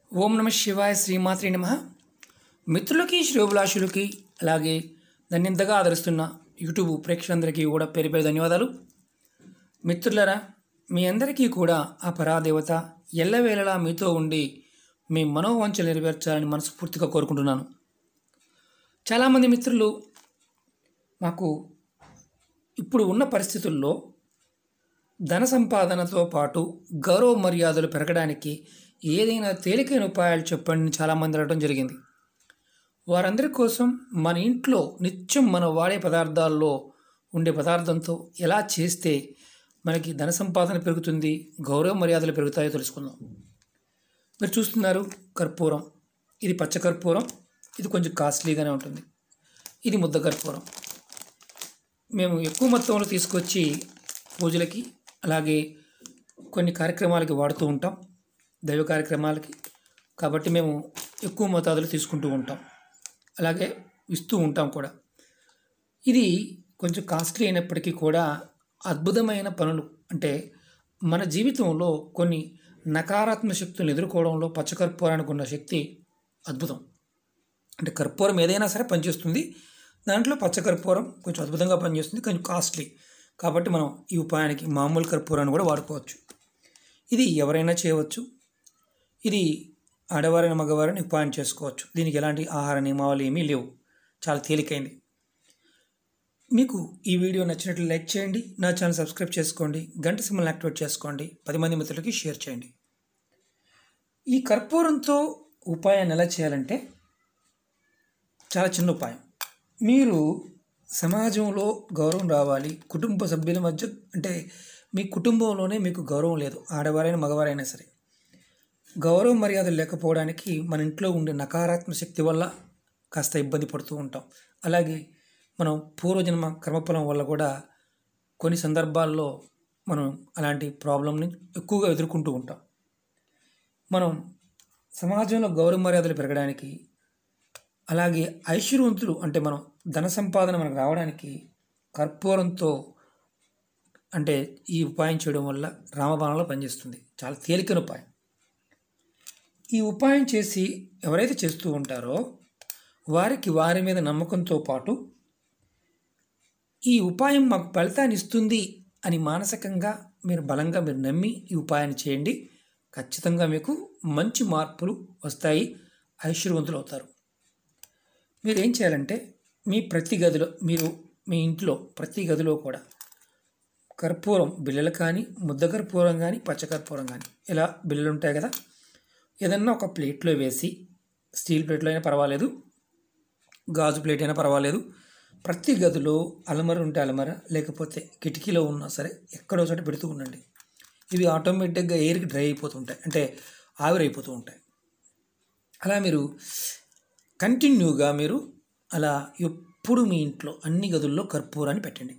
ఓం నమ శివాయ శ్రీమాత్రే నమ. మిత్రులకి శ్రేయోభిలాషులకి అలాగే నన్ను ఇంతగా ఆదరిస్తున్న యూట్యూబ్ ప్రేక్షకులందరికీ కూడా పేరు పేరు ధన్యవాదాలు. మిత్రులరా, మీ అందరికీ కూడా ఆ పరాదేవత ఎల్లవేళలా మీతో ఉండి మీ మనోవాంఛలు నెరవేర్చాలని మనస్ఫూర్తిగా కోరుకుంటున్నాను. చాలామంది మిత్రులు మాకు ఇప్పుడు ఉన్న పరిస్థితుల్లో ధన సంపాదనతో పాటు గౌరవ మర్యాదలు పెరగడానికి ఏదైనా తేలికైన ఉపాయాలు చెప్పండి చాలామంది అడగడం జరిగింది. వారందరి కోసం మన ఇంట్లో నిత్యం మనం వాడే పదార్థాల్లో ఉండే పదార్థంతో ఎలా చేస్తే మనకి ధన సంపాదన పెరుగుతుంది, గౌరవ మర్యాదలు పెరుగుతాయో తెలుసుకుందాం. మీరు చూస్తున్నారు కర్పూరం. ఇది పచ్చ కర్పూరం. ఇది కొంచెం కాస్ట్లీగానే ఉంటుంది. ఇది ముద్ద కర్పూరం. మేము ఎక్కువ మొత్తంలో తీసుకొచ్చి పూజలకి అలాగే కొన్ని కార్యక్రమాలకి వాడుతూ ఉంటాం, దైవ కార్యక్రమాలకి. కాబట్టి మేము ఎక్కువ మోతాదులో తీసుకుంటూ ఉంటాం, అలాగే ఇస్తూ ఉంటాం కూడా. ఇది కొంచెం కాస్ట్లీ అయినప్పటికీ కూడా అద్భుతమైన పనులు, అంటే మన జీవితంలో కొన్ని నకారాత్మక శక్తులను ఎదుర్కోవడంలో పచ్చకర్పూరానికి ఉన్న శక్తి అద్భుతం. అంటే కర్పూరం ఏదైనా సరే పనిచేస్తుంది, దాంట్లో పచ్చకర్పూరం కొంచెం అద్భుతంగా పనిచేస్తుంది, కొంచెం కాస్ట్లీ. కాబట్టి మనం ఈ ఉపాయానికి మామూలు కర్పూరాన్ని కూడా వాడుకోవచ్చు. ఇది ఎవరైనా చేయవచ్చు. ఇది ఆడవారైన మగవారిని ఉపాయం చేసుకోవచ్చు. దీనికి ఎలాంటి ఆహార నియమాలు ఏమీ లేవు, చాలా తేలికైంది. మీకు ఈ వీడియో నచ్చినట్లు లైక్ చేయండి, నా ఛానల్ సబ్స్క్రైబ్ చేసుకోండి, గంట సింబల్ని యాక్టివేట్ చేసుకోండి, 10 మంది మిత్రులకి షేర్ చేయండి. ఈ కర్పూరంతో ఉపాయాన్ని ఎలా చేయాలంటే చాలా చిన్న ఉపాయం. మీరు సమాజంలో గౌరవం రావాలి, కుటుంబ సభ్యుల మధ్య, అంటే మీ కుటుంబంలోనే మీకు గౌరవం లేదు, ఆడవారైనా మగవారైనా సరే, గౌరవ మర్యాదలు లేకపోవడానికి మన ఇంట్లో ఉండే నకారాత్మక శక్తి వల్ల కాస్త ఇబ్బంది పడుతూ ఉంటాం. అలాగే మనం పూర్వజన్మ కర్మఫలం వల్ల కూడా కొన్ని సందర్భాల్లో మనం అలాంటి ప్రాబ్లంని ఎక్కువగా ఎదుర్కొంటూ ఉంటాం. మనం సమాజంలో గౌరవ మర్యాదలు పెరగడానికి, అలాగే ఐశ్వర్యవంతులు అంటే మనం ధన సంపాదన మనకు రావడానికి కర్పూరంతో అంటే ఈ ఉపాయం చేయడం వల్ల రామబాణంలో పనిచేస్తుంది. చాలా తేలికైన ఉపాయం. ఈ ఉపాయం చేసి ఎవరైతే చేస్తూ ఉంటారో వారికి వారి మీద నమ్మకంతో పాటు ఈ ఉపాయం మాకు ఫలితాన్ని ఇస్తుంది అని మానసికంగా మీరు బలంగా మీరు నమ్మి ఈ ఉపాయాన్ని చేయండి. ఖచ్చితంగా మీకు మంచి మార్పులు వస్తాయి, ఐశ్వర్యవంతులు అవుతారు. మీరు ఏం చేయాలంటే ప్రతి గదిలో, మీ ఇంట్లో ప్రతి గదిలో కూడా కర్పూరం బిళ్ళలు కానీ, ముద్ద కర్పూరం కానీ, పచ్చకర్పూరం కానీ, ఇలా బిళ్ళలు ఉంటాయి కదా, ఏదన్నా ఒక ప్లేట్లో వేసి, స్టీల్ ప్లేట్లో అయినా పర్వాలేదు, గాజు ప్లేట్ అయినా పర్వాలేదు, ప్రతి గదిలో అలమర ఉంటే అలమర, లేకపోతే కిటికీలో ఉన్నా సరే ఎక్కడో చోట పెడుతూ ఉండండి. ఇవి ఆటోమేటిక్గా ఎయిర్కి డ్రై అయిపోతుంటాయి, అంటే ఆవిరైపోతూ ఉంటాయి. అలా మీరు కంటిన్యూగా మీరు అలా ఎప్పుడు మీ ఇంట్లో అన్ని గదుల్లో కర్పూరాన్ని పెట్టండి.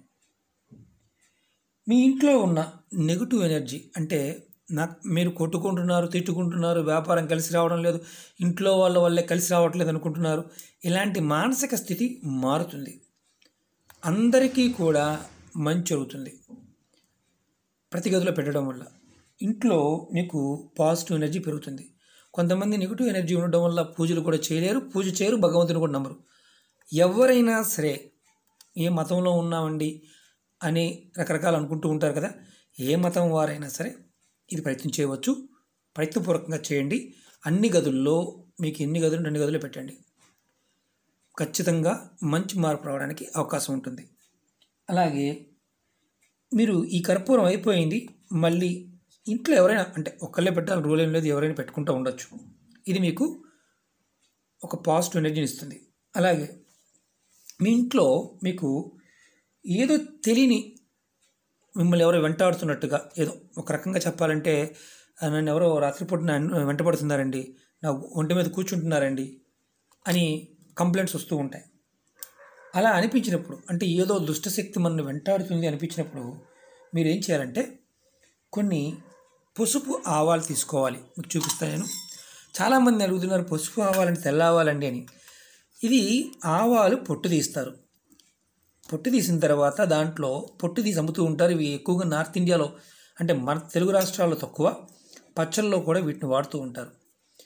మీ ఇంట్లో ఉన్న నెగిటివ్ ఎనర్జీ, అంటే మీరు కొట్టుకుంటున్నారు, తిట్టుకుంటున్నారు, వ్యాపారం కలిసి రావడం లేదు, ఇంట్లో వాళ్ళ వల్లే కలిసి రావట్లేదు అనుకుంటున్నారు, ఇలాంటి మానసిక స్థితి మారుతుంది. అందరికీ కూడా మంచి జరుగుతుంది. ప్రతి గదిలో పెట్టడం వల్ల ఇంట్లో మీకు పాజిటివ్ ఎనర్జీ పెరుగుతుంది. కొంతమంది నెగిటివ్ ఎనర్జీ ఉండడం వల్ల పూజలు కూడా చేయలేరు, పూజ చేయరు, భగవంతుని కూడా నమ్మరు. ఎవరైనా సరే ఏ మతంలో ఉన్నామండి అని రకరకాలు అనుకుంటూ ఉంటారు కదా, ఏ మతం వారైనా సరే ఇది ప్రయత్నం చేయవచ్చు. ప్రయత్నపూర్వకంగా చేయండి. అన్ని గదుల్లో, మీకు ఎన్ని గదులు 2 గదులు పెట్టండి. ఖచ్చితంగా మంచి మార్పు రావడానికి అవకాశం ఉంటుంది. అలాగే మీరు ఈ కర్పూరం అయిపోయింది, మళ్ళీ ఇంట్లో ఎవరైనా, అంటే ఒక్కళ్ళే పెట్టాలని రూల్ ఏం లేదు, ఎవరైనా పెట్టుకుంటూ ఉండొచ్చు. ఇది మీకు ఒక పాజిటివ్ ఎనర్జీని ఇస్తుంది. అలాగే మీ ఇంట్లో మీకు ఏదో తెలియని, మిమ్మల్ని ఎవరో వెంటాడుతున్నట్టుగా, ఏదో ఒక రకంగా చెప్పాలంటే నన్ను ఎవరో రాత్రిపూట వెంటబడుతున్నారండి, నా ఒంటి మీద కూర్చుంటున్నారండి అని కంప్లైంట్స్ వస్తూ ఉంటాయి. అలా అనిపించినప్పుడు, అంటే ఏదో దుష్టశక్తి మనల్ని వెంటాడుతుంది అనిపించినప్పుడు మీరు ఏం చేయాలంటే కొన్ని పసుపు ఆవాలు తీసుకోవాలి. మీకు చూపిస్తాను నేను. చాలామంది అడుగుతున్నారు పసుపు ఆవాలంటే తెల్ల ఆవాలండి అని. ఇది ఆవాలు పొట్టు తీస్తారు. పొట్టు తీసిన తర్వాత దాంట్లో పొట్టు తీసి అమ్ముతూ ఉంటారు. ఇవి ఎక్కువగా నార్త్ ఇండియాలో, అంటే మన తెలుగు రాష్ట్రాల్లో తక్కువ, పచ్చళ్ళలో కూడా వీటిని వాడుతూ ఉంటారు.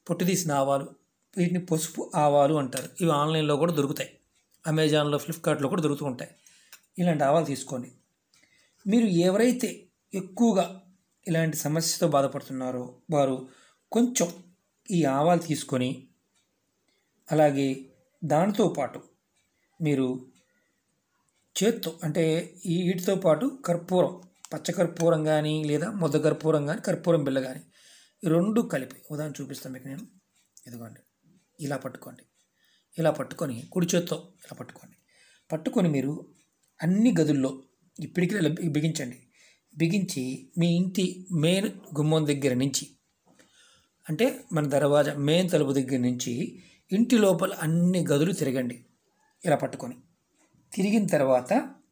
పొట్టు తీసిన ఆవాలు, వీటిని పసుపు ఆవాలు అంటారు. ఇవి ఆన్లైన్లో కూడా దొరుకుతాయి, అమెజాన్లో, ఫ్లిప్కార్ట్లో కూడా దొరుకుతూ ఉంటాయి. ఇలాంటి ఆవాలు తీసుకోండి. మీరు ఎవరైతే ఎక్కువగా ఇలాంటి సమస్యతో బాధపడుతున్నారో వారు కొంచెం ఈ ఆవాలు తీసుకొని, అలాగే దానితో పాటు మీరు చేత్తో అంటే వీటితో పాటు కర్పూరం, పచ్చకర్పూరం కానీ లేదా ముద్ద కర్పూరం కానీ కర్పూరం బిళ్ళ కానీ ఈ రెండు కలిపి ఉదాహరణ చూపిస్తాను మీకు నేను. ఇదిగోండి, ఇలా పట్టుకోండి. ఇలా పట్టుకొని కుడి చేత్తో ఇలా పట్టుకొని మీరు అన్ని గదుల్లో ఇప్పటికీ బిగించండి. బిగించి మీ ఇంటి మెయిన్ గుమ్మం దగ్గర నుంచి, అంటే మన దర్వాజా మెయిన్ తలుపు దగ్గర నుంచి ఇంటి లోపల అన్ని గదులు తిరగండి. ఇలా పట్టుకొని తిరిగిన తర్వాత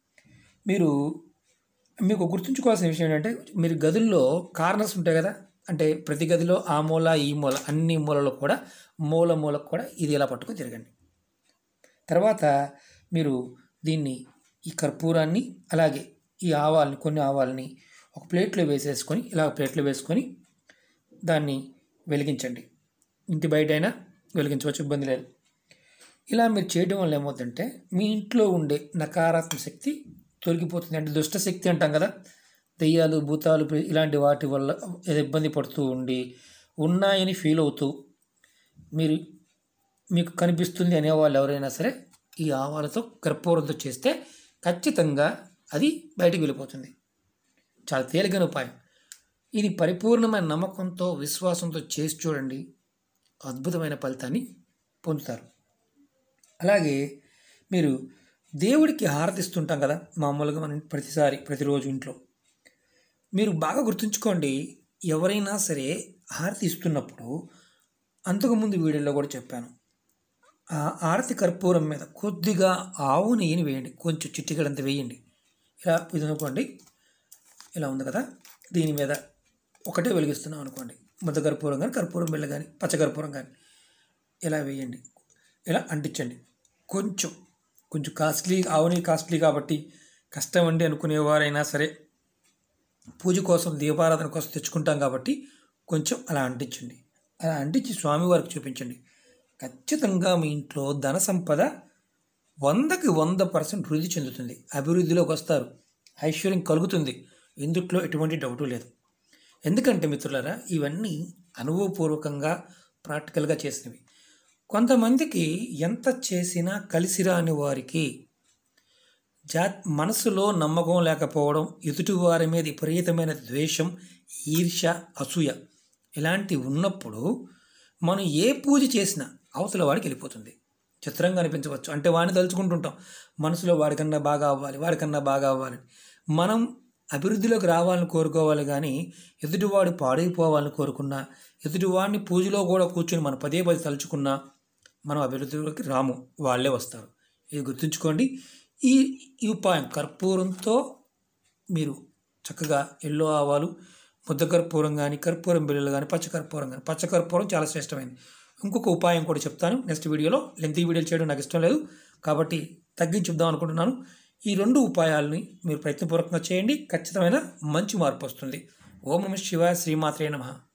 మీకు గుర్తుంచుకోవాల్సిన విషయం ఏంటంటే, మీరు గదుల్లో కార్నర్స్ ఉంటాయి కదా, అంటే ప్రతి గదిలో ఆ మూల ఈ మూల అన్ని మూలలో కూడా మూలకు కూడా ఇది ఇలా పట్టుకొని తిరగండి. తర్వాత మీరు దీన్ని ఈ కర్పూరాన్ని అలాగే ఈ ఆవాల్ని, కొన్ని ఆవాల్ని ఒక ప్లేట్లో వేసేసుకొని, ఇలా ప్లేట్లో వేసుకొని దాన్ని వెలిగించండి. ఇంటి బయట అయినా వెలిగించవచ్చు, ఇబ్బంది లేదు. ఇలా మీరు చేయడం వల్ల ఏమవుతుందంటే మీ ఇంట్లో ఉండే నకారాత్మక శక్తి తొలగిపోతుంది. అంటే దుష్ట శక్తి అంటాం కదా, దెయ్యాలు, భూతాలు ఇలాంటి వాటి వల్ల ఏదో ఇబ్బంది పడుతూ ఉండి ఉన్నాయని ఫీల్ అవుతూ మీకు కనిపిస్తుంది అనేవాళ్ళు ఎవరైనా సరే ఈ ఆవాలతో కర్పూరంతో చేస్తే ఖచ్చితంగా అది బయటికి వెళ్ళిపోతుంది. చాలా తేలికైన ఉపాయం. ఇది పరిపూర్ణమైన నమ్మకంతో, విశ్వాసంతో చేసి చూడండి, అద్భుతమైన ఫలితాన్ని పొందుతారు. అలాగే మీరు దేవుడికి హారతిస్తుంటాం కదా మామూలుగా మనం ప్రతిరోజు ఇంట్లో. మీరు బాగా గుర్తుంచుకోండి, ఎవరైనా సరే హారతి ఇస్తున్నప్పుడు, అంతకుముందు వీడియోలో కూడా చెప్పాను, ఆ హారతి కర్పూరం మీద కొద్దిగా ఆవు నెయ్యిని వేయండి, కొంచెం చిటికెడంత వేయండి. ఇలా ఇది అనుకోండి, ఇలా ఉంది కదా, దీని మీద ఒకటే వెలిగిస్తున్నాం అనుకోండి, ముద్ద కర్పూరం కానీ కర్పూరం బిళ్ళ కానీ పచ్చకర్పూరం కానీ ఇలా వేయండి, ఇలా అంటించండి. కొంచెం కాస్ట్లీ, ఆవు నెయ్యి కాస్ట్లీ కాబట్టి కష్టం అండి అనుకునేవారైనా సరే, పూజ కోసం దీపారాధన కోసం తెచ్చుకుంటాం కాబట్టి కొంచెం అలా అంటించండి. అలా అంటించి స్వామివారికి చూపించండి. ఖచ్చితంగా మీ ఇంట్లో ధన సంపద 100కి 100% వృద్ధి చెందుతుంది. అభివృద్ధిలోకి వస్తారు, ఐశ్వర్యం కలుగుతుంది. ఇందుట్లో ఎటువంటి డౌటు లేదు. ఎందుకంటే మిత్రులారా, ఇవన్నీ అనుభవపూర్వకంగా ప్రాక్టికల్గా చేసినవి. కొంతమందికి ఎంత చేసినా కలిసిరాని వారికి మనసులో నమ్మకం లేకపోవడం, ఎదుటివారి మీద విపరీతమైన ద్వేషం, ఈర్ష్య, అసూయ ఇలాంటివి ఉన్నప్పుడు మనం ఏ పూజ చేసినా అవతల వాడికి వెళ్ళిపోతుంది. చిత్రంగా అనిపించవచ్చు. అంటే వాడిని తలుచుకుంటుంటాం మనసులో, వాడికన్నా బాగా అవ్వాలి. మనం అభివృద్ధిలోకి రావాలని కోరుకోవాలి, కానీ ఎదుటివాడు పాడైపోవాలని కోరుకున్నా, ఎదుటివాడిని పూజలో కూడా కూర్చొని మనం పదే తలుచుకున్నా మనం అభివృద్ధిలోకి రాము, వాళ్ళే వస్తారు. ఇది గుర్తుంచుకోండి. ఈ ఉపాయం కర్పూరంతో మీరు చక్కగా ఎల్లో ఆవాలు, ముద్ద కర్పూరం కానీ కర్పూరం బిళ్ళలు కానీ పచ్చకర్పూరం చాలా శ్రేష్టమైనది. ఇంకొక ఉపాయం కూడా చెప్తాను నెక్స్ట్ వీడియోలో. లెంతీ వీడియోలు చేయడం నాకు ఇష్టం లేదు కాబట్టి తగ్గించి చెప్దాం అనుకుంటున్నాను. ఈ 2 ఉపాయాలని మీరు ప్రయత్నపూర్వకంగా చేయండి, ఖచ్చితమైన మంచి మార్పు వస్తుంది. ఓం నమః శివాయ. శ్రీమాత్రే నమః.